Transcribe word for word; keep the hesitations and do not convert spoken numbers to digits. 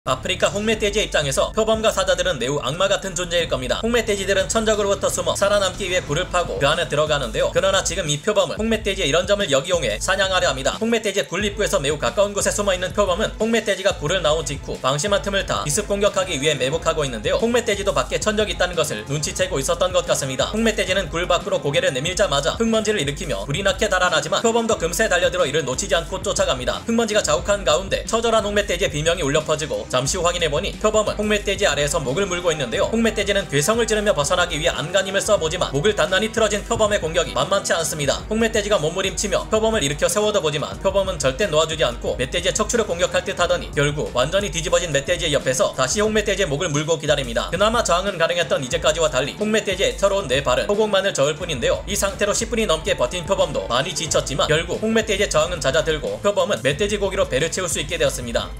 아프리카 홍멧돼지의 입장에서 표범과 사자들은 매우 악마 같은 존재일 겁니다. 홍멧돼지들은 천적으로부터 숨어 살아남기 위해 굴을 파고 그 안에 들어가는데요. 그러나 지금 이 표범은 홍멧돼지의 이런 점을 역이용해 사냥하려 합니다. 홍멧돼지의 굴 입구에서 매우 가까운 곳에 숨어있는 표범은 홍멧돼지가 굴을 나온 직후 방심한 틈을 타 기습 공격하기 위해 매복하고 있는데요. 홍멧돼지도 밖에 천적이 있다는 것을 눈치채고 있었던 것 같습니다. 홍멧돼지는 굴 밖으로 고개를 내밀자마자 흙먼지를 일으키며 불이 나게 달아나지만 표범도 금세 달려들어 이를 놓치지 않고 쫓아갑니다. 흙먼지가 자욱한 가운데 처절한 홍멧돼지의 비명이 울려 퍼지고 잠시 후 확인해보니 표범은 홍멧돼지 아래에서 목을 물고 있는데요. 홍멧돼지는 괴성을 지르며 벗어나기 위해 안간힘을 써보지만 목을 단단히 틀어진 표범의 공격이 만만치 않습니다. 홍멧돼지가 몸부림치며 표범을 일으켜 세워도 보지만 표범은 절대 놓아주지 않고 멧돼지의 척추를 공격할 듯 하더니 결국 완전히 뒤집어진 멧돼지의 옆에서 다시 홍멧돼지의 목을 물고 기다립니다. 그나마 저항은 가능했던 이제까지와 달리 홍멧돼지의 애처로운 네 발은 호곡만을 저을 뿐인데요. 이 상태로 십 분이 넘게 버틴 표범도 많이 지쳤지만 결국 홍멧돼지의 저항은 잦아들고 표범은 멧돼지 고기로 배를 채울 수 있게 되었습니다.